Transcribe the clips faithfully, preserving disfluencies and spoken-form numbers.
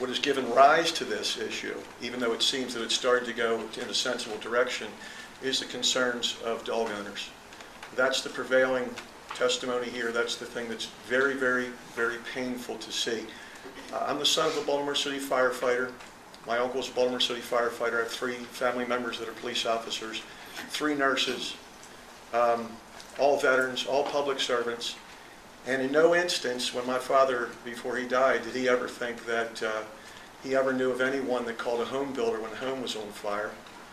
what has given rise to this issue, even though it seems that it's starting to go in a sensible direction, is the concerns of dog owners. That's the prevailing testimony here. That's the thing that's very, very, very painful to see. Uh, I'm the son of a Baltimore City firefighter. My uncle is a Baltimore City firefighter. I have three family members that are police officers, three nurses, um, all veterans, all public servants. And in no instance, when my father, before he died, did he ever think that uh, he ever knew of anyone that called a home builder when a home was on fire.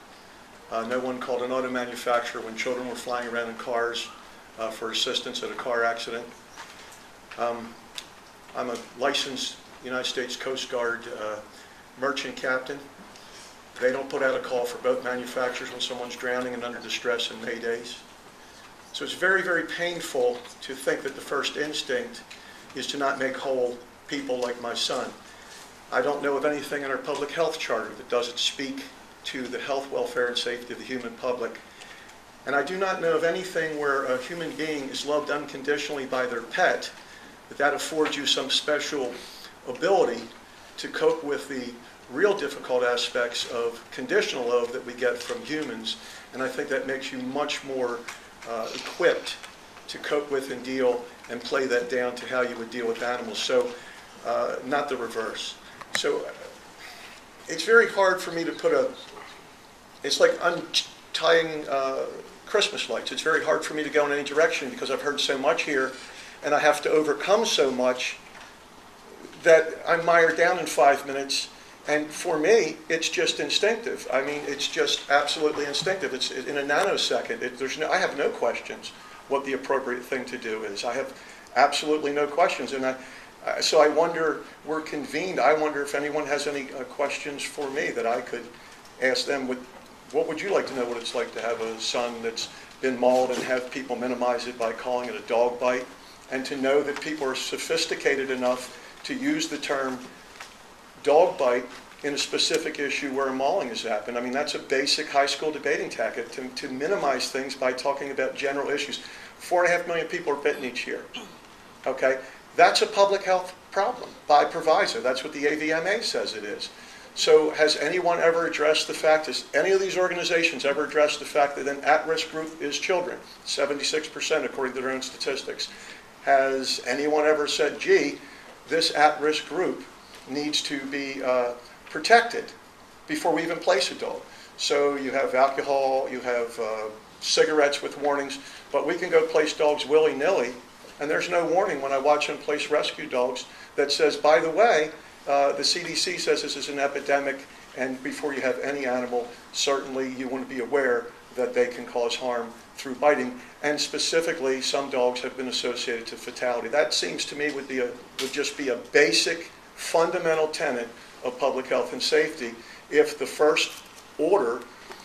Uh, no one called an auto manufacturer when children were flying around in cars uh, for assistance at a car accident. Um, I'm a licensed United States Coast Guard uh, merchant captain. They don't put out a call for boat manufacturers when someone's drowning and under distress in Maydays. So it's very, very painful to think that the first instinct is to not make whole people like my son. I don't know of anything in our public health charter that doesn't speak to the health, welfare, and safety of the human public. And I do not know of anything where a human being is loved unconditionally by their pet, that that affords you some special ability to cope with the real difficult aspects of conditional love that we get from humans. And I think that makes you much more uh, equipped to cope with and deal and play that down to how you would deal with animals. So, uh, not the reverse. So, it's very hard for me to put a, it's like untying uh, Christmas lights. It's very hard for me to go in any direction because I've heard so much here and I have to overcome so much that I'm mired down in five minutes. And for me, it's just instinctive. I mean, it's just absolutely instinctive. It's in a nanosecond. It, there's no, I have no questions what the appropriate thing to do is. I have absolutely no questions. And I, uh, so I wonder, we're convened. I wonder if anyone has any uh, questions for me that I could ask them. What, what would you like to know what it's like to have a son that's been mauled and have people minimize it by calling it a dog bite? And to know that people are sophisticated enough to use the term dog bite in a specific issue where a mauling has happened. I mean, that's a basic high school debating tactic, to, to minimize things by talking about general issues. Four and a half million people are bitten each year. Okay? That's a public health problem by proviso. That's what the A V M A says it is. So has anyone ever addressed the fact, has any of these organizations ever addressed the fact that an at-risk group is children? seventy-six percent according to their own statistics. Has anyone ever said, gee, this at-risk group needs to be uh, protected before we even place a dog? So you have alcohol, you have uh, cigarettes with warnings, but we can go place dogs willy-nilly, and there's no warning when I watch them place rescue dogs that says, by the way, uh, the C D C says this is an epidemic, and before you have any animal, certainly you want to be aware that they can cause harm through biting, and specifically some dogs have been associated to fatality. That seems to me would be a, would just be a basic fundamental tenet of public health and safety if the first order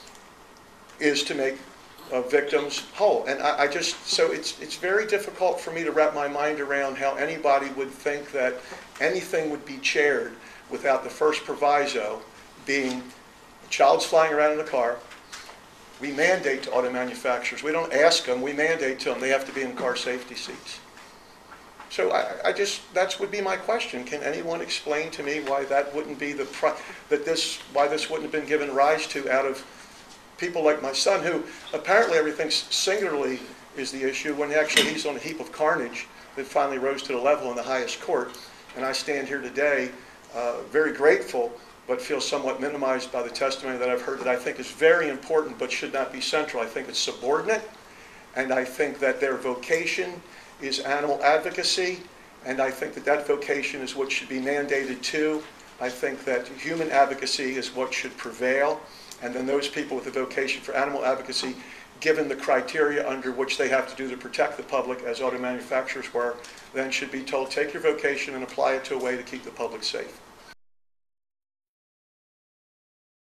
is to make uh, victims whole. And I, I just, so it's, it's very difficult for me to wrap my mind around how anybody would think that anything would be chaired without the first proviso being a child's flying around in a car. We mandate to auto manufacturers. We don't ask them, we mandate to them they have to be in car safety seats. So I, I just, that would be my question. Can anyone explain to me why that wouldn't be the, pri that this, why this wouldn't have been given rise to out of people like my son, who apparently everything singularly is the issue, when actually he's on a heap of carnage that finally rose to the level in the highest court. And I stand here today uh, very grateful, but feel somewhat minimized by the testimony that I've heard that I think is very important but should not be central. I think it's subordinate, and I think that their vocation is animal advocacy, and I think that that vocation is what should be mandated too. I think that human advocacy is what should prevail, and then those people with a vocation for animal advocacy, given the criteria under which they have to do to protect the public, as auto manufacturers were, then should be told, take your vocation and apply it to a way to keep the public safe.